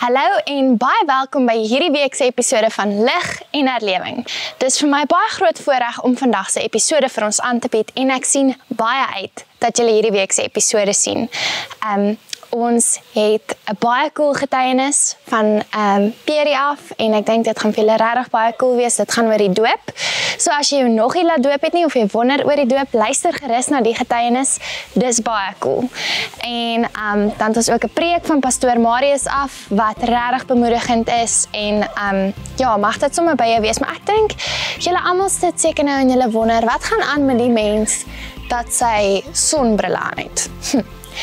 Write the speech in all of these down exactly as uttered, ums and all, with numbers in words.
Hallo en baie welkom by hierdie week se episode van Lig en Herlewing. Dis vir my baie groot voorreg om vandag se episode vir ons aan te bied en ek sien baie uit dat julle hierdie week se episode sien. Um, ons het 'n baie cool getuienis van um, Pierie af en ek dink dit gaan vir julle regtig baie cool wees. Dit gaan oor die doop. So as jy jou nog nie laat doop het nie of jy wonder oor die doop, luister gerus na die getuienis. Dis baie cool. En um, dan het ons ook 'n preek van pastoor Marius af wat regtig bemoedigend is en um, ja, mag dit sommer by jou wees. Maar ek dink julle almal sit seker nou en julle wonder wat gaan aan met die mens dat sy sonbrille aan het. Hm.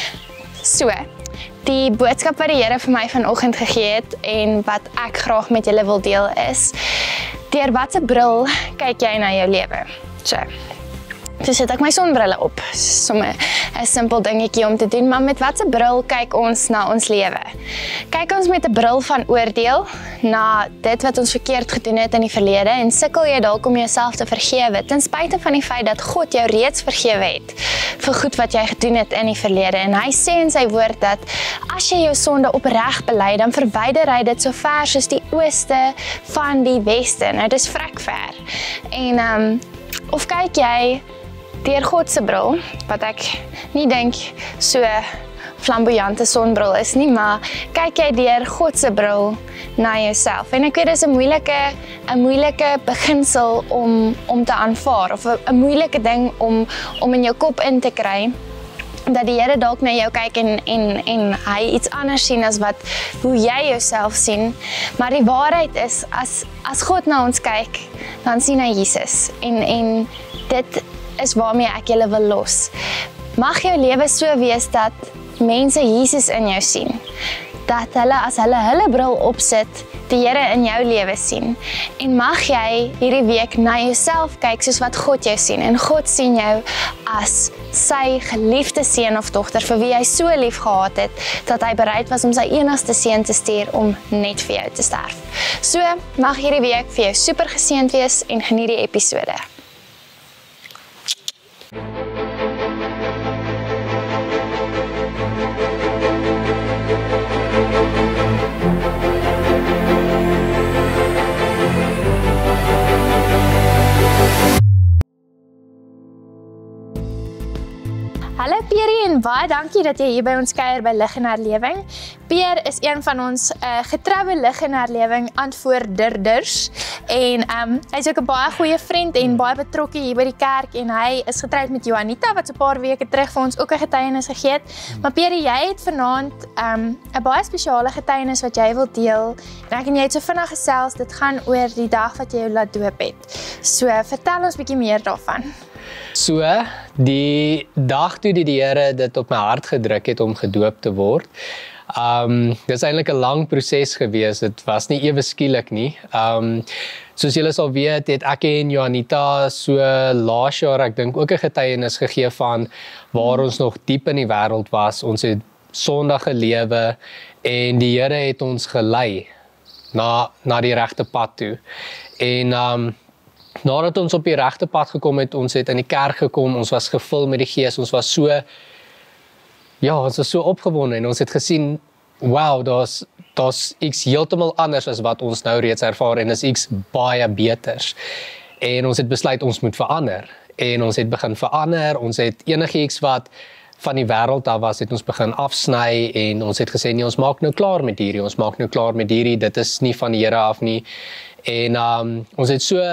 So, die boodskap wat die Here vir my vanoggend gegee het en wat ek graag met julle wil deel is, deur watter bril kyk jy na jou lewe? So, so sit ek my sonbrille op. Somme 'n simpel dingetjie om te doen, maar met watter bril kyk ons na ons lewe? Kyk ons met 'n bril van oordeel na dit wat ons verkeerd gedoen het in die verlede en sukkel jy dalk om jouself te vergewe, ten spyte van die feit dat God jou reeds vergewe het vir goed wat jy gedoen het in die verlede. En hy sê in sy woord dat as jy jou sonde opreg bely, dan verwyder hy dit so ver soos die ooste van die weste. Nou dis vrek ver. En um, of kyk jy deur God se bril, wat ek nie dink so flamboyante sonbril is nie, maar kyk jy deur God se bril na jouself. En ek weet dis 'n moeilike 'n moeilike beginsel om om te aanvaar of 'n moeilike ding om om in jou kop in te kry. Dat die Here dalk na jou kyk en en en hy iets anders sien as wat hoe jy jouself sien. Maar die waarheid is as as God na ons kyk, dan sien hy Jesus. En en dit is waarmee ek julle wil los. Mag jou lewe so wees dat mense Jesus in jou sien. Dat hulle as hulle hulle bril opsit, die Here in jou lewe sien. En mag jy hierdie week na jouself kyk soos wat God jou sien. En God sien jou as sy geliefde seun of dogter vir wie hy so lief gehad het, dat hy bereid was om sy enigste seun te stuur om net vir jou te sterf. So, mag hierdie week vir jou super geseënd wees en geniet die episode. Hallo Pierie en baie dankie dat jy hier by ons kuier by Lig en Herlewing. Pier is een van ons uh, getroue Lig en Herlewing antwoorderders en um, hy is ook 'n baie goeie vriend en baie betrokke hier by die kerk en hy is getroud met Johanita wat so 'n paar weke terug vir ons ook 'n getuienis gegee het. Maar Pierie, jy het vanaand 'n um, baie spesiale getuienis wat jy wil deel en ek en jy het so vinnig gesels, dit gaan oor die dag wat jy jou laat doop het. So, vertel ons bietjie meer daarvan. So, die dag toe die, die Here dit op my hart gedruk het om gedoop te word, um, dit is eintlik 'n lang proses gewees, dit was nie ewe skielik nie. Um, soos julle sal weet, het ek en Johanita so laas jaar, ek dink ook 'n getuienis gegee van waar ons nog diep in die wêreld was, ons het sondige lewe en die Here het ons gelei na, na die regte pad toe. En um, nadat ons op die regte pad gekom het, ons het in die kerk gekom, ons was gevul met die Gees, ons was so, ja, ons was so opgewonde en ons het gesien, wow, daar's daar's iets heeltemal anders as wat ons nou reeds ervaar en is iets baie beters. En ons het besluit ons moet verander en ons het begin verander, ons het enigiets wat van die wêreld af was, het ons begin afsny en ons het gesê, nee, ons maak nou klaar met hierdie, ons maak nou klaar met hierdie, dit is nie van die Here af nie. En um, ons het so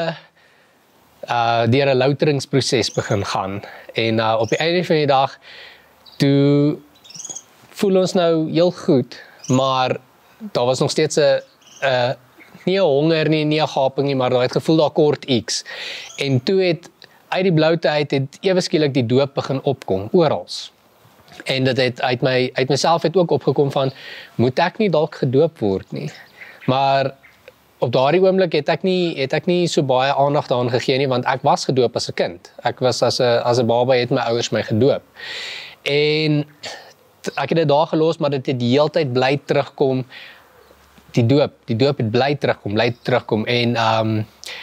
Uh, deur 'n louteringsproses begin gaan en uh, op die einde van die dag toe voel ons nou heel goed, maar daar was nog steeds 'n uh, nie 'n honger nie, nie 'n gaping nie, maar daar het gevoel daar kort iets. En toe het uit die bloute uit het ewe skielik die doop begin opkom oral. En dit het uit my uit myself het ook opgekom van moet ek nie dalk gedoop word nie. Maar op daardie oomblik het ek nie het ek nie so baie aandag daaraan gegee nie, want ek was gedoop as 'n kind. Ek was as 'n as 'n baba het my ouers my gedoop. En ek het dit daar gelos, maar dit het die hele tyd bly terugkom. Die doop, die doop het bly terugkom, bly terugkom en um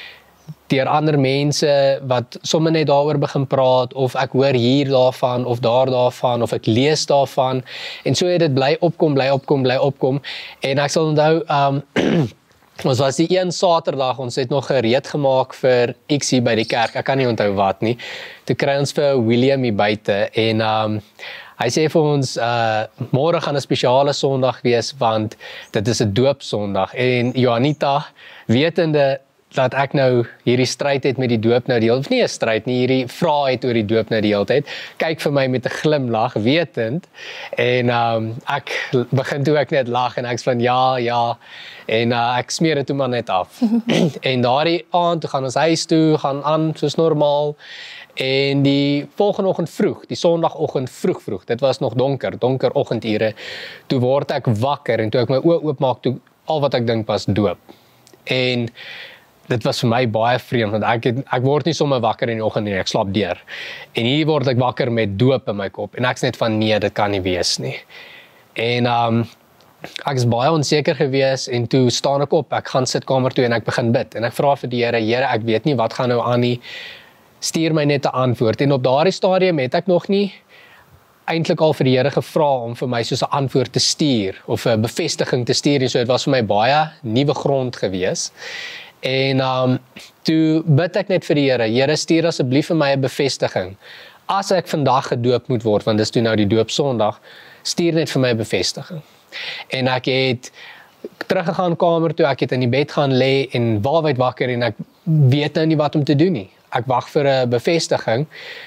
deur ander mense wat sommer net daaroor begin praat, of ek hoor hier daarvan, of daar daarvan, of ek lees daarvan, en so het dit bly opkom, bly opkom, bly opkom, en ek sal onthou, um, ons was die een Saterdag, ons het nog gereed gemaak vir X hier by die kerk, ek kan nie onthou wat nie, toe kry ons vir William hier buite, en um, hy sê vir ons, uh, môre gaan 'n spesiale Sondag wees, want dit is 'n doopsondag, en Johanita, wetende dat ek nou hierdie stryd het met die doop nou die hele, of nie 'n stryd nie, hierdie vrae het oor die doop nou die hele tyd, kyk vir my met 'n glimlag, wetend, en um, ek begin toe ek net lag, en ek sê van ja, ja, en uh, ek smeer dit toe maar net af. En daardie aand, toe gaan ons huis toe, gaan aan soos normaal, en die volgende oggend vroeg, die Sondagoggend vroeg vroeg, dit was nog donker, donker oggendure, toe word ek wakker, en toe ek my oë oopmaak, toe al wat ek dink was doop. En dit was vir my baie vreemd, want ek, het, ek word nie sommer wakker in die oggend nie, ek slaap deur. En hier word ek wakker met doop in my kop, en ek is net van nee, dit kan nie wees nie. En um, ek is baie onseker gewees, en toe staan ek op, ek gaan sitkamer toe, en ek begin bid, en ek vra vir die Here, Here, ek weet nie wat gaan nou aan nie, stuur my net 'n antwoord, en op daardie stadium het ek nog nie eintlik al vir die Here gevra om vir my soos 'n antwoord te stuur, of 'n bevestiging te stuur, en so dit was vir my baie nuwe grond gewees. En um, toe bid ek net vir die Here, Here, stuur asseblief vir my 'n bevestiging. As ek vandag gedoop moet word, want dis toe nou die doopsondag, stuur net vir my 'n bevestiging. En ek het teruggegaan kamer toe, ek het in die bed gaan lê en waarwyd wakker, en ek weet nou nie wat om te doen nie. Ek wag vir 'n bevestiging,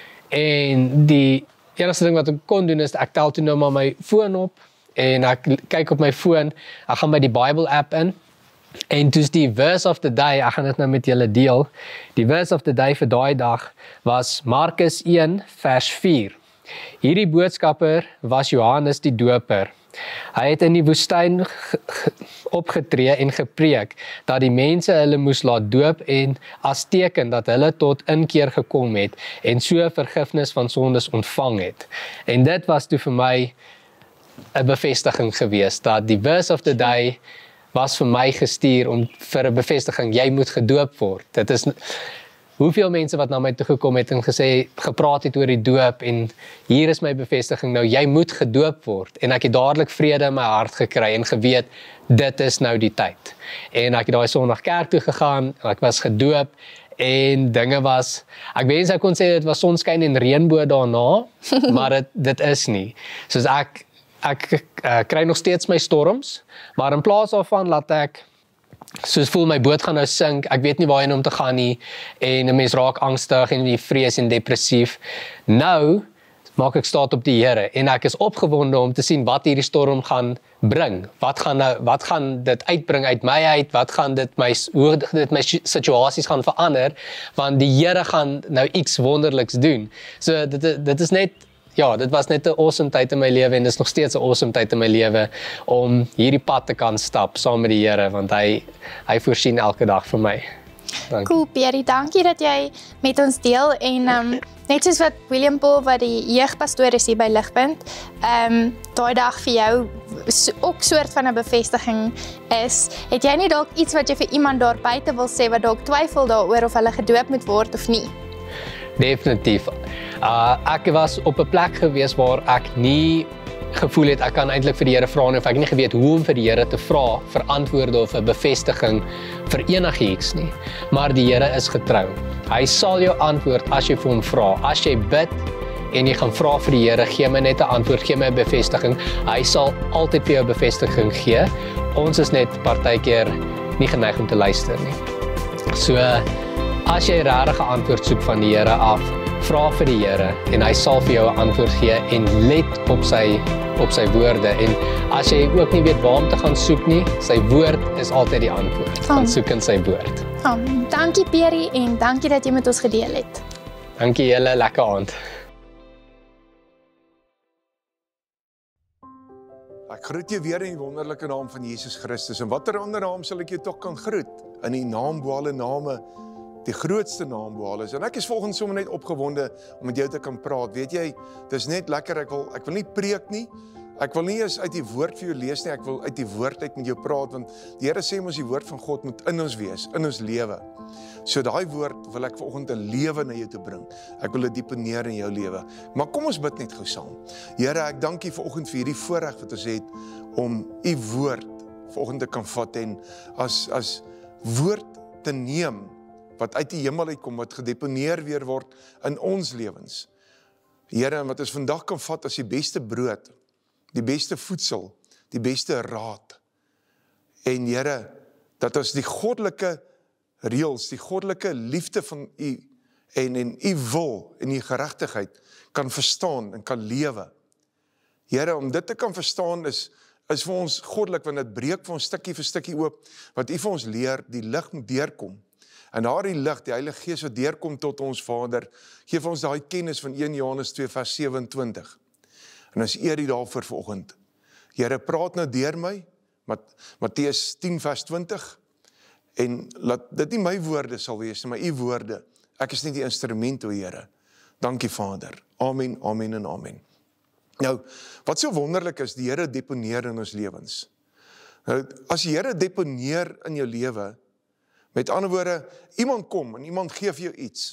en die enigste ding wat ek kon doen is, ek tel toe nou maar my foon op, en ek kyk op my foon, ek gaan by die Bible app in, en toe's die verse of the day, ek gaan dit nou met julle deel, die verse of the day vir daai dag was Markus een vers vier. Hierdie boodskapper was Johannes die Doper. Hy het in die woestyn opgetree en gepreek dat die mense hulle moes laat doop, en as teken dat hulle tot inkeer gekom het en so vergifnis van sondes ontvang het. En dit was toe vir my 'n bevestiging gewees, dat die verse of the day was vir my gestuur om vir 'n bevestiging, jy moet gedoop word. Dit is hoeveel mense wat na my toe gekom het en gesê, gepraat het oor die doop, en hier is my bevestiging nou, jy moet gedoop word. En ek het dadelik vrede in my hart gekry en geweet, dit is nou die tyd. En ek het daai Sondag kerk toe gegaan, en ek was gedoop, en dinge was, ek wens ek kon sê, dit was sonskyn en reënboog daarna, maar dit, dit is nie. Soos ek, ek uh, kry nog steeds my storms, maar in plaas daarvan laat ek, soos voel my boot gaan nou sink, ek weet nie waarheen om te gaan nie, en 'n mens raak angstig en die vrees en depressief. Nou maak ek staat op die Here, en ek is opgewonde om te sien wat hierdie storm gaan bring. Wat gaan nou, wat gaan dit uitbring uit my uit? Wat gaan dit my hoe dit my situasies gaan verander? Want die Here gaan nou iets wonderliks doen. So dit dit is net ja, dit was net 'n awesome tyd in my lewe, en dis nog steeds 'n awesome tyd in my lewe om hierdie pad te kan stap saam met die Here, want hy hy voorsien elke dag vir my. Dankie. Cool, Pierre, dankie dat jy met ons deel, en um, net soos wat William Paul, wat die jeugpastoor is hier by Ligpunt, um, daai dag vir jou so, ook soort van 'n bevestiging is, het jy nie dalk iets wat jy vir iemand daar buite wil sê, wat dalk twyfel daaroor of hulle gedoop moet word of nie? Definitief. Uh, ek was op 'n plek gewees waar ek nie gevoel het, ek kan eintlik vir die Here vra nie, of ek nie geweet hoe om vir die Here te vra vir antwoorde of 'n bevestiging vir enigiets nie. Maar die Here is getrou. Hy sal jou antwoord as jy vir hom vra. As jy bid en jy gaan vra vir die Here, gee my net 'n antwoord, gee my 'n bevestiging. Hy sal altyd vir jou 'n bevestiging gee. Ons is net partykeer nie geneig om te luister nie. So, as jy regtig 'n antwoord soek van die Here af, vra vir die Here, en hy sal vir jou 'n antwoord gee, en let op sy op sy woorde. En as jy ook nie weet waar om te gaan soek nie, sy woord is altyd die antwoord. Gaan soek in sy woord. Um, dankie Pierre, en dankie dat jy met ons gedeel het. Dankie julle, lekker aand. Ek groet jou weer in die wonderlike naam van Jesus Christus. En watter ander naam sal ek jou toch kan groet? In die naam bo alle name, die grootste naam bo alles. En ek is volgens sommer net opgewonde om met jou te kan praat. Weet jy, dis net lekker, ek wil, ek wil nie preek nie. Ek wil nie eens uit die woord vir jou lees nie, ek wil uit die woord uit met jou praat, want die Here sê ons die woord van God moet in ons wees, in ons lewe. So daai woord wil ek vanoggend 'n lewe na jou toe bring. Ek wil dit deponeer in jou lewe. Maar kom ons bid net gou saam. Here, ek dank U vanoggend vir hierdie voorreg wat ons het om U woord vanoggend te kan vat en as as woord te neem wat uit die hemel uitkom, wat gedeponeer weer word in ons lewens. Here, wat ons vandag kan vat as die beste brood, die beste voedsel, die beste raad. En Here, dat ons die goddelike reëls, die goddelike liefde van U en en U wil en U geregtigheid kan verstaan en kan lewe. Here, om dit te kan verstaan is is vir ons goddelik, want dit breek vir ons stukkie vir stukkie oop, wat U vir ons leer, die lig moet deurkom. En daardie lig, die Heilige Gees wat deurkom tot ons Vader, gee vir ons daai kennis van een Johannes twee vers sewe-en-twintig. En ons eer U daarvoor vanoggend. Here, praat nou deur my, Matteus tien vers twintig, en laat dit nie my woorde sal wees, maar U woorde. Ek is net die instrument, o Here. Dankie Vader. Amen, amen en amen. Nou, wat so wonderlik is, die Here deponeer in ons lewens. Nou, as die Here deponeer in jou lewe, met ander woorde, iemand kom en iemand gee vir jou iets.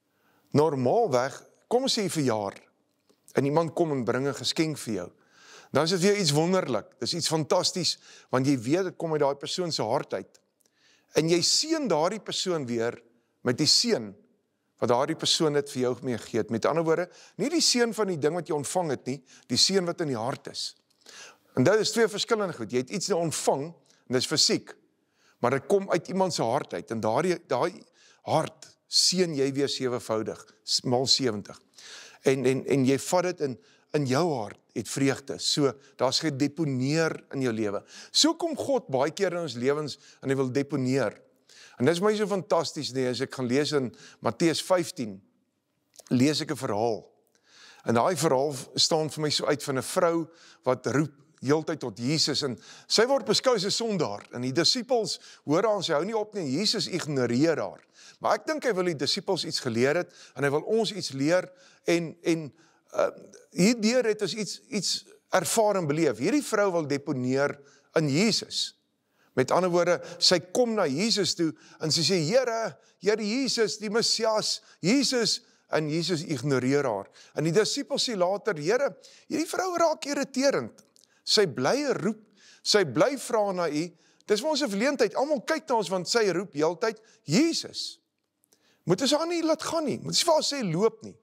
Normaalweg, kom ons sê verjaar, en iemand kom en bring 'n geskenk vir jou. Dan is dit weer iets wonderlik, dit is iets fantasties, want jy weet, dit kom uit daai persoon se hart uit. En jy seën daardie persoon weer, met die seën, wat daardie persoon dit vir jou meegee het. Met ander woorde, nie die seën van die ding wat jy ontvang het nie, die seën wat in die hart is. En dit is twee verskillende goed, jy het iets nou ontvang, en dit is fisiek, maar dit kom uit iemand se hart uit, en daardie, daai hart seën jy weer sewevoudig, maal sewentig. En, en, en jy vat dit in, in jou hart, het vreugde, so, daar is gedeponeer in jou lewe. So kom God baie keer in ons lewens, en hy wil deponeer. En dit is my so fantasties nie, as ek gaan lees in Matteus vyftien, lees ek 'n verhaal. En daai verhaal staan vir my so uit van 'n vrou, wat roep, heeltyd tot Jesus, en sy word beskou as 'n sondaar, en die disippels hoor aan, sy hou nie op nie, Jesus ignoreer haar. Maar ek dink hy wil die disippels iets geleer het, en hy wil ons iets leer, en, en uh, hierdeur het ons iets, iets ervaar en beleef. Hierdie vrou wil deponeer in Jesus. Met ander woorde, sy kom na Jesus toe, en sy sê, Here, Here Jesus, die Messias, Jesus, en Jesus ignoreer haar. En die disippels sê later, Here, hierdie vrou raak irriterend. Sy bly roep, sy bly vra na U, dis vir ons 'n verleentheid, almal kyk na ons, want sy roep heeltyd, Jesus. Moet ons haar nie laat gaan nie, moet ons vir haar sê, loop nie.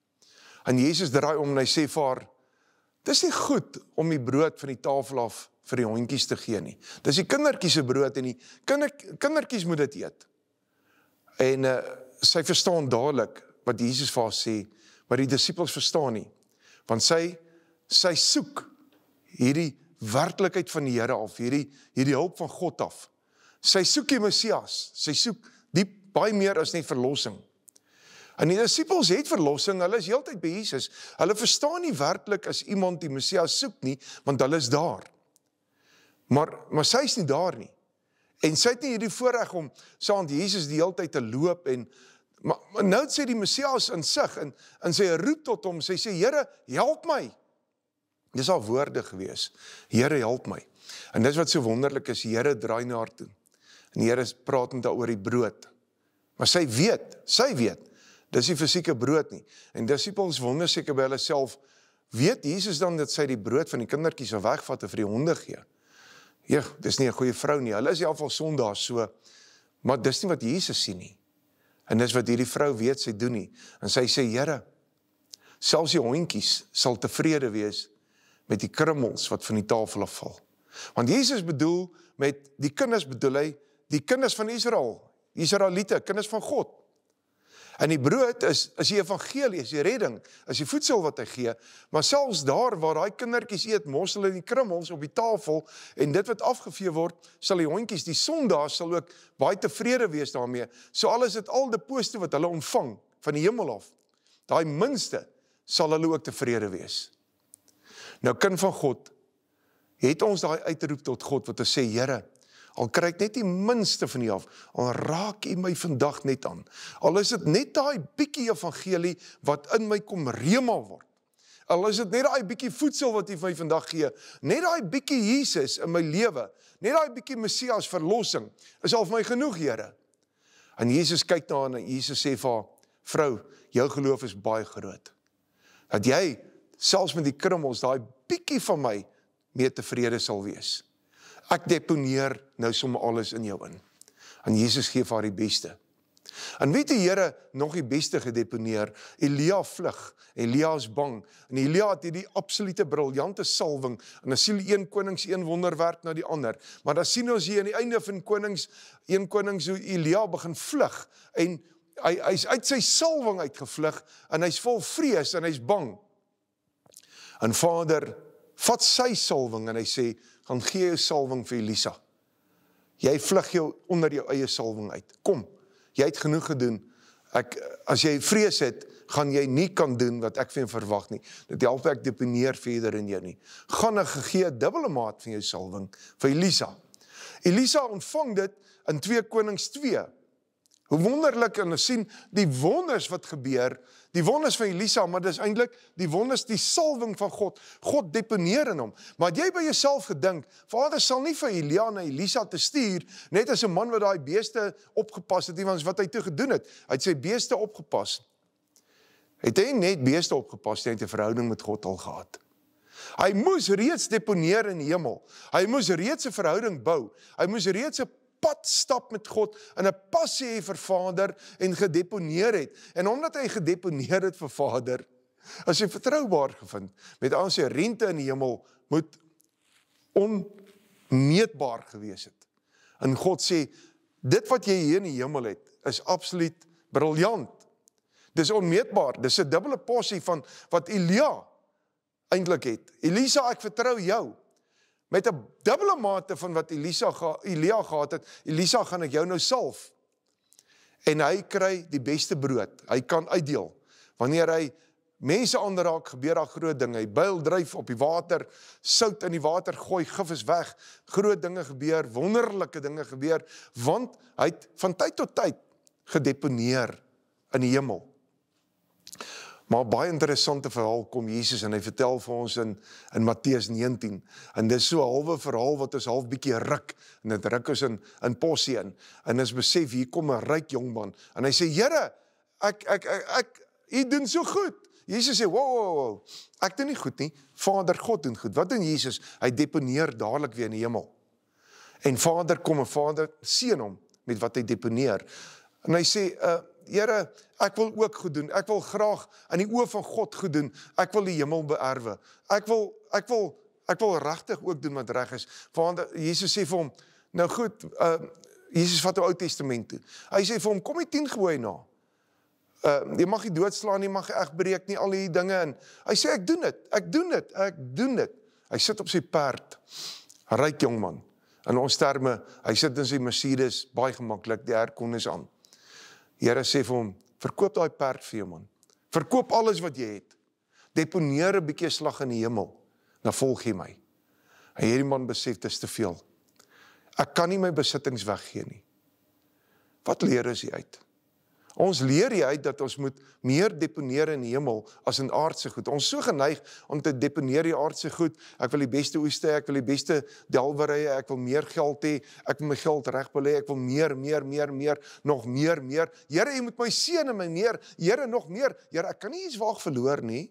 En Jesus draai om, en hy sê vir haar, dis nie goed om die brood van die tafel af vir die hondjies te gee nie. Dis die kindertjies se brood, en die kinder, kindertjies moet dit eet. En uh, sy verstaan dadelik, wat Jesus vir haar sê, maar die disippels verstaan nie, want sy, sy soek, hierdie werklikheid van die Here af, hierdie, hierdie hulp van God af. Sy soek die Messias, sy soek diep baie meer as net verlossing. En die disippels het verlossing, hulle is heeltyd by Jesus, hulle verstaan nie werklik as iemand die Messias soek nie, want hulle is daar. Maar, maar sy is nie daar nie. En sy het nie hierdie voorreg om saam met Jesus die heeltyd te loop, en, maar, maar nou sê die Messias in sig, en, en sy roep tot hom, sy sê, Here, help my. Dis al woorde gewees, Here help my. En dis wat so wonderlik is, die Here draai na haar toe. En die Here praat met haar oor die brood. Maar sy weet, sy weet, dis nie fisieke brood nie. En disippels wonder seker by hulle self, weet Jesus dan dat sy die brood van die kindertjies sal wegvat en vir die honde gee? Ja, dis nie 'n goeie vrou nie, hulle is in elk geval sondaars so, maar dis nie wat Jesus sien nie. En dis wat hierdie vrou weet sy doen nie. En sy sê, Here, selfs die hondjies sal tevrede wees met die krummels wat van die tafel afval. Want Jesus bedoel, met die kinders bedoel hy, die kinders van Israel, die Israeliete, kinders van God. En die brood is, is die evangelie, is die redding, is die voedsel wat hy gee, maar selfs daar waar daai kindertjies eet, mos hulle die krummels op die tafel, en dit wat afgevee word, sal die hondjies, die sondaars sal ook baie tevrede wees daarmee. So al is dit al die poste wat hulle ontvang, van die hemel af, daai minste, sal hulle ook tevrede wees. Nou, kind van God, het ons daai uitroep tot God, wat ons sê, Here, al kry ek net die minste van U af, al raak U my vandag net aan. Al is dit net daai bietjie evangelie, wat in my kom rema word. Al is dit net daai bietjie voedsel wat U vir my vandag gee, net daai bietjie Jesus in my lewe, net daai bietjie Messias verlossing, is al vir my genoeg, Here. En Jesus kyk na haar en Jesus sê vir haar, vrou, jou geloof is baie groot. Dat jy, selfs met die krummels, daai bietjie van my, mee tevrede sal wees. Ek deponeer nou sommer alles in jou in. En Jesus gee vir haar die beste. En weet die Here nog die beste gedeponeer, Elia vlug, Elia is bang, en Elia het die absolute briljante salwing, en dan sien een konings een wonderwerk na die ander, maar dan sien ons hier aan die einde van konings, een konings hoe Elia begin vlug, en hy, hy is uit sy salwing uitgevlug, en hy is vol vrees, en hy is bang. En Vader, vat sy salwing, en hy sê, gaan gee jou salwing vir Elisa. Jy vlug jou onder jou eie salwing uit, kom, jy het genoeg gedoen, ek, as jy vrees het, gaan jy nie kan doen wat ek van jou verwag nie, dit help ek deponeer verder in jou nie, gaan ek gegee dubbele maat van jou salwing, vir Elisa. Elisa ontvang dit in twee Konings twee, hoe wonderlik, en ons sien die wonders wat gebeur, die wonders van Elisa, maar dis eintlik die wonders, die salwing van God, God deponeer in hom, maar het jy by jouself gedink, Vader sal nie vir Elia na Elisa te stuur, net as 'n man wat daai beeste opgepas het, want wat hy toe gedoen het, hy het sy beeste opgepas, het hy net beeste opgepas, hy het 'n verhouding met God al gehad. Hy moes reeds deponeer in die hemel, hy moes reeds 'n verhouding bou, hy moes reeds 'n pad stap met God, en 'n passie hê vir Vader, en gedeponeer het, en omdat hy gedeponeer het vir Vader, as hy vertroubaar gevind, met aan sy rente in die hemel, moet onmeetbaar gewees het, en God sê, dit wat jy hier in die hemel het, is absoluut briljant, dis onmeetbaar, dis 'n dubbele porsie van wat Elia eintlik het, Elisa, ek vertrou jou, met 'n dubbele mate van wat Elisa, Elia gehad het, Elisa gaan ek jou nou salf, en hy kry die beste brood, hy kan uitdeel, wanneer hy mense aanraak, gebeur daar groot dinge, hy byl dryf op die water, sout in die water gooi, gif is weg, groot dinge gebeur, wonderlike dinge gebeur, want hy het van tyd tot tyd gedeponeer in die hemel. Maar baie interessante verhaal kom Jesus en hy vertel vir ons in, in Matteus negentien. En dis so 'n halwe verhaal wat ons half bietjie ruk. En dit ruk ons in, in possie in. En ons besef, hier kom 'n ryk jongman. En hy sê, Here, ek, ek, ek, ek, u doen so goed. Jesus sê, wow, wow, wow, ek doen nie goed nie. Vader God doen goed. Wat doen Jesus? Hy deponeer dadelik weer in die hemel. En Vader kom en Vader seën hom met wat hy deponeer. En hy sê, uh, Here, ek wil ook goed doen, ek wil graag in die oë van God goed doen, ek wil die hemel beerwe, ek wil, ek wil, ek wil regtig ook doen wat reg is. Want Jesus sê vir hom, nou goed, uh, Jesus vat die Ou Testament toe, hy sê vir hom, kom die tien gebooie na, uh, jy mag nie doodslaan, jy mag nie egbreek nie, al die dinge, en hy sê, ek doen dit, ek doen dit, ek doen dit, hy sit op sy perd, ryk jongman, in ons terme, hy sit in sy Mercedes, baie gemaklik, die aircondisie aan. Here sê vir hom, verkoop daai perd vir jou man, verkoop alles wat jy het, deponeer 'n bietjie slag in die hemel, dan volg jy my. En hierdie man besef, dit is te veel. Ek kan nie my besittings weggee nie. Wat leer ons hier uit? Ons leer hier uit dat ons moet meer deponeer in die hemel as in aardse goed. Ons is so geneig om te deponeer die aardse goed. Ek wil die beste oeste, ek wil die beste delwerye, ek wil meer geld hê, ek wil my geld reg belê, ek wil meer, meer, meer, meer, nog meer, meer. Here, jy moet my seën en my meer. Here, nog meer. Here, ek kan nie iets waag verloor nie.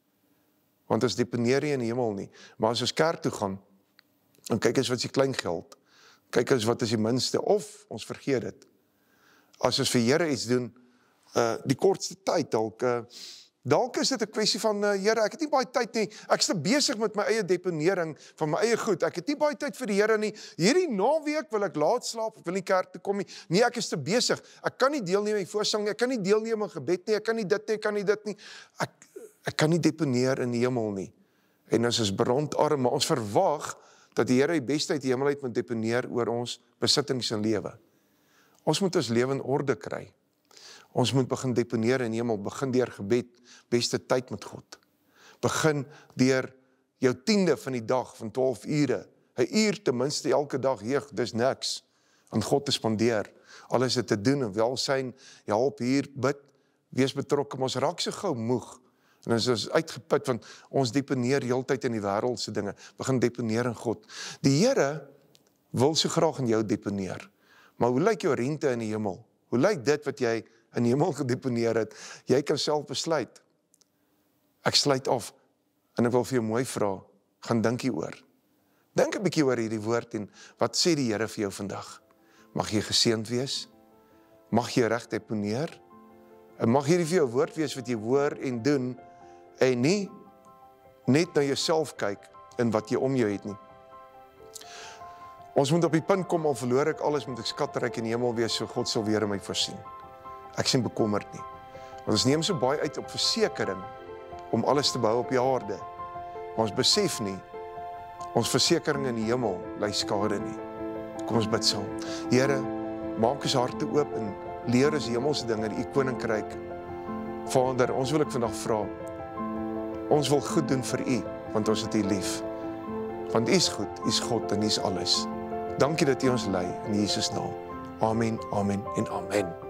Want ons deponeer nie in die hemel nie. Maar as ons kerk toe gaan, en kyk eens wat is die klein geld, kyk eens wat is die minste, of ons vergeet dit. As ons vir Here iets doen, uh, die kortste tyd, dalk, uh, dalk is dit 'n kwessie van, uh, Here, ek het nie baie tyd nie, ek is te besig met my eie deponering van my eie goed, ek het nie baie tyd vir die Here nie, hierdie naweek wil ek laat slaap, ek wil nie kerk toe kom nie, nee, ek is te besig, ek kan nie deelneem in voorsang nie, ek kan nie deelneem in gebed nie, ek kan nie dit nie, ek kan nie dit nie, ek, ek kan nie deponeer in die hemel nie, en ons is brandarm, maar ons verwag, dat die Here die beste uit die hemel uit moet deponeer oor ons besittings en lewe. Ons moet ons lewe in orde kry. Ons moet begin deponeer in die hemel, begin deur gebed, beste tyd met God. Begin deur jou tiende van die dag, van twaalf ure, 'n uur ten minste elke dag, jeug, dis niks, aan God te spandeer. Alles dit te doen, en welsyn, help hier, bid, wees betrokke, maar ons raak so gou moeg, En ons is uitgeput, want ons deponeer heeltyd in die wêreldse dinge. We gaan deponeer in God. Die Here wil so graag in jou deponeer. Maar hoe lyk jou rente in die hemel? Hoe lyk dit wat jy in die hemel gedeponeer het? Jy kan self besluit. Ek sluit af, en ek wil vir jou mooi vra, gaan dink hieroor. Dink 'n bietjie oor hierdie woord en wat sê die Here vir jou vandag? Mag jy geseënd wees? Mag jy reg deponeer? En mag hierdie vir jou woord wees wat jy hoor en doen, en nie net na jouself kyk in wat jy om jou het nie. Ons moet op die punt kom, al verloor ek alles, moet ek skatryk in die hemel wees, so God sal weer in my voorsien. Ek sien bekommerd nie. Want ons neem so baie uit op versekering, om alles te bou op die aarde. Maar ons besef nie, ons versekering in die hemel ly skade nie. Kom ons bid saam. Here, maak ons harte oop en leer ons hemelse dinge, die koninkryk. Vader, ons wil ek vandag vra, ons wil goed doen vir U, want ons het U lief. Want U is goed, U is God en U is alles. Dankie dat U ons lei in Jesus naam. Amen, amen en amen.